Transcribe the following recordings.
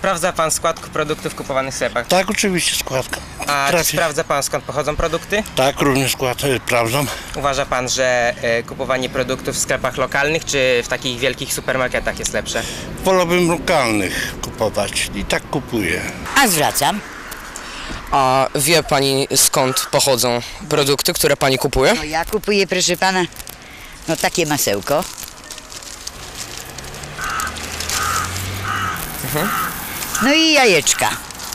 sprawdza pan skład produktów kupowanych w sklepach? Tak, oczywiście składka. A czy sprawdza pan, skąd pochodzą produkty? Tak, również skład sprawdzam. Uważa pan, że kupowanie produktów w sklepach lokalnych czy w takich wielkich supermarketach jest lepsze? Wolałbym lokalnych kupować i tak kupuję. A zwracam. A wie pani, skąd pochodzą produkty, które pani kupuje? No ja kupuję, proszę pana, no takie masełko. No i jajeczka.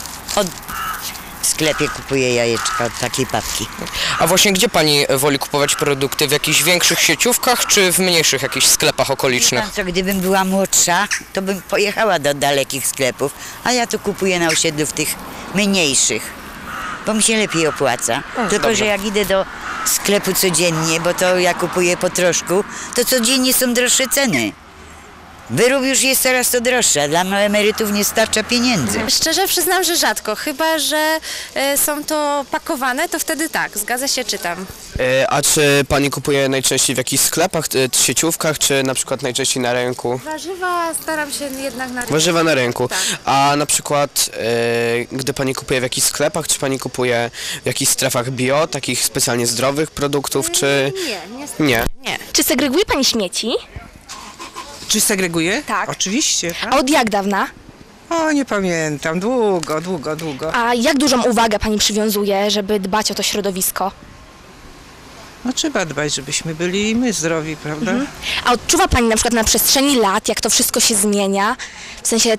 W sklepie kupuję jajeczka od takiej papki. A właśnie gdzie pani woli kupować produkty? W jakichś większych sieciówkach czy w mniejszych jakichś sklepach okolicznych? Co, gdybym była młodsza, to bym pojechała do dalekich sklepów, a ja to kupuję na osiedlu w tych mniejszych, bo mi się lepiej opłaca. Tylko, dobrze. że jak idę do sklepu codziennie, bo to ja kupuję po troszku, to codziennie są droższe ceny. Wyrób już jest coraz to droższy, a dla emerytów nie starcza pieniędzy. Szczerze przyznam, że rzadko, chyba że są to pakowane, to wtedy tak, zgadza się, czytam. A czy pani kupuje najczęściej w jakichś sklepach, sieciówkach, czy na przykład najczęściej na rynku? Warzywa staram się jednak na rynku. Warzywa na rynku. Tak. A na przykład, gdy pani kupuje w jakichś sklepach, czy pani kupuje w jakichś strefach bio, takich specjalnie zdrowych produktów, czy... Nie. Nie. Czy segreguje pani śmieci? Czy segreguje? Tak. Oczywiście. Tak? A od jak dawna? O, nie pamiętam. Długo. A jak dużą uwagę pani przywiązuje, żeby dbać o to środowisko? No trzeba dbać, żebyśmy byli i my zdrowi, prawda? A odczuwa pani na przykład na przestrzeni lat, jak to wszystko się zmienia? W sensie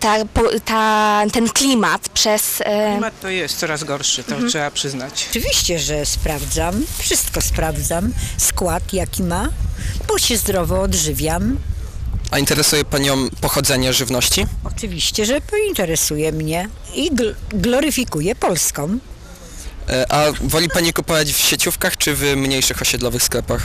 ten klimat przez... Klimat to jest coraz gorszy, to trzeba przyznać. Oczywiście, że sprawdzam, wszystko sprawdzam, skład jaki ma, bo się zdrowo odżywiam. A interesuje panią pochodzenie żywności? Oczywiście, że interesuje mnie i gloryfikuje Polską. A woli pani kupować w sieciówkach czy w mniejszych osiedlowych sklepach?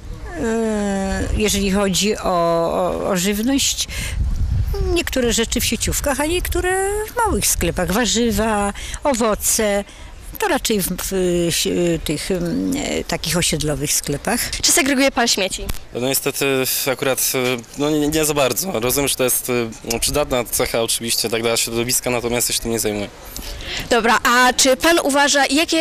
Jeżeli chodzi o żywność, niektóre rzeczy w sieciówkach, a niektóre w małych sklepach. Warzywa, owoce, to raczej w tych takich osiedlowych sklepach. Czy segreguje pan śmieci? No niestety akurat no nie za bardzo. Rozumiem, że to jest przydatna cecha oczywiście tak dla środowiska, natomiast ja się tym nie zajmuję. Dobra, a czy pan uważa,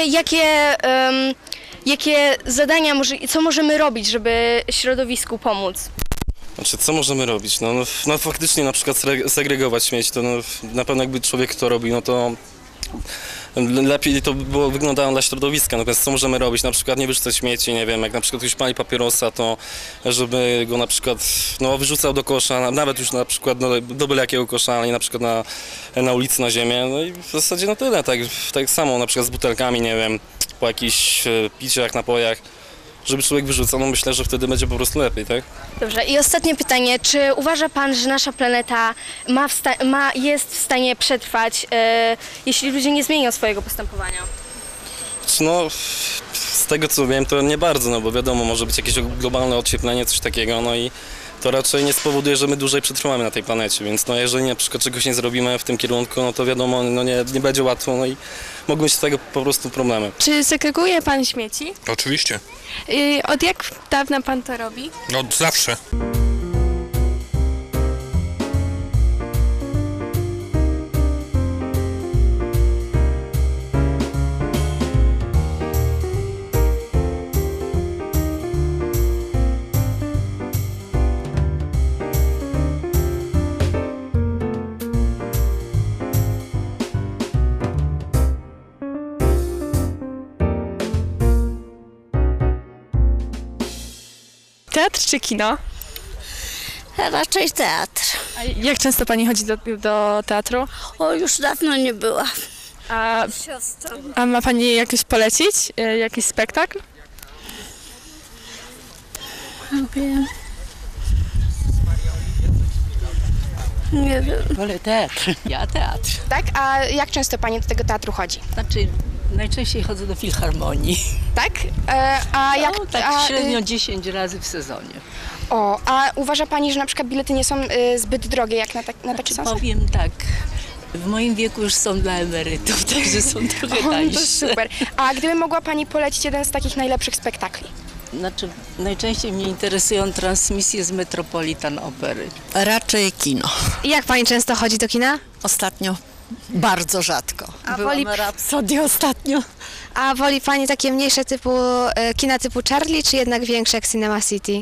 jakie zadania, co możemy robić, żeby środowisku pomóc? Znaczy, co możemy robić? No faktycznie na przykład segregować śmieci, to na pewno jakby człowiek to robi, no to lepiej to było wyglądało dla środowiska, natomiast co możemy robić? Na przykład nie wyrzucać śmieci, nie wiem, jak na przykład ktoś pali papierosa, to żeby go na przykład wyrzucał do kosza, nawet już na przykład do byle jakiego kosza, a nie na przykład na ulicy, na ziemię. No i w zasadzie no tyle, tak samo na przykład z butelkami, nie wiem, po jakichś piciach, napojach, żeby człowiek wyrzucał, no myślę, że wtedy będzie po prostu lepiej, tak? Dobrze, i ostatnie pytanie, czy uważa pan, że nasza planeta jest w stanie przetrwać, jeśli ludzie nie zmienią swojego postępowania? No, z tego co wiem, to nie bardzo, no bo wiadomo, może być jakieś globalne ocieplenie, coś takiego, no i to raczej nie spowoduje, że my dłużej przetrwamy na tej planecie, więc no jeżeli na przykład czegoś nie zrobimy w tym kierunku, no to wiadomo, no nie będzie łatwo, no i mogą być z tego po prostu problemy. Czy segreguje pan śmieci? Oczywiście. Od jak dawna pan to robi? No od zawsze. Teatr czy kino? Raczej teatr. A jak często pani chodzi do teatru? O, już dawno nie była. A ma pani jakoś polecić? Jakiś spektakl? Wiem. Nie wiem. Wolę teatr. Ja teatr. Tak? A jak często pani do tego teatru chodzi? Znaczy, najczęściej chodzę do filharmonii. Tak? A jak... No, tak średnio 10 razy w sezonie. A uważa pani, że na przykład bilety nie są zbyt drogie jak na taki sens? Powiem tak, w moim wieku już są dla emerytów, także są trochę tańsze. To super. A gdyby mogła pani polecić jeden z takich najlepszych spektakli? Znaczy, najczęściej mnie interesują transmisje z Metropolitan Opery. Raczej kino. I jak pani często chodzi do kina? Ostatnio bardzo rzadko. A Byłam woli- na Rapsodii ostatnio. A woli pani takie mniejsze kina typu Charlie, czy jednak większe jak Cinema City?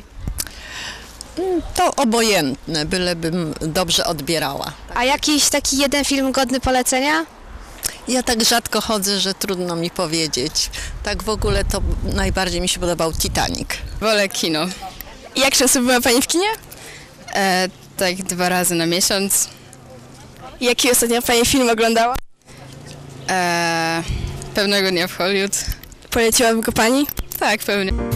To obojętne, bylebym dobrze odbierała. A jakiś taki jeden film godny polecenia? Ja tak rzadko chodzę, że trudno mi powiedzieć. Tak w ogóle to najbardziej mi się podobał Titanic. Wolę kino. I jak często była pani w kinie? Tak 2 razy na miesiąc. Jaki ostatnio pani film oglądała? Pewnego dnia w Hollywood. Poleciłaby go pani? Tak, pewnie.